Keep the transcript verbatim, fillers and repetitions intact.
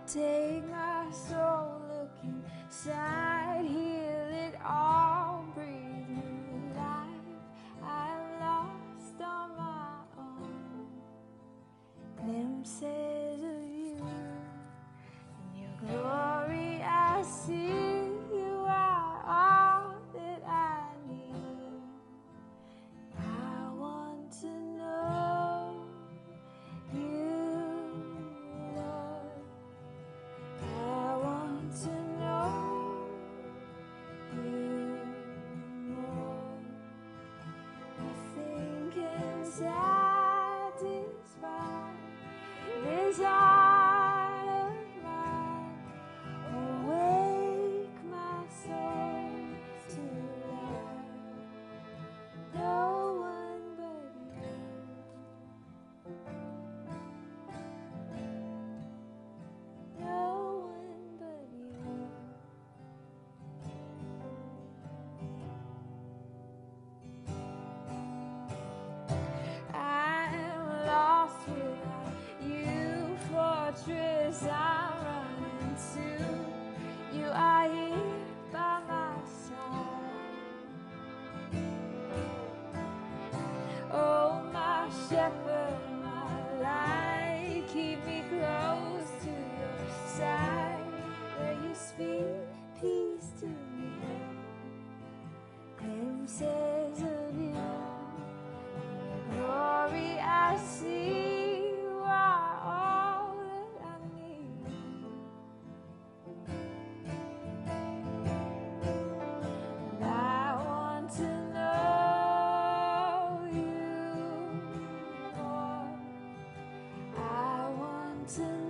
Take my soul, look inside, heal it all, breathe new life. I've lost on my own glimpses of you. In your glory I see you are all that I need. I want to know you, Lord. I want to know you more. Nothing can satisfy this heart of mine. Awake my soul to life. No one but you. No one but you. I am lost without you, fortress I'm running to. You are here by my side. Oh, my shepherd, my light, keep me close to your side. Where you speak peace to me, glimpses of you. Glory I see, you are all that I need. And I want to know you more. I want to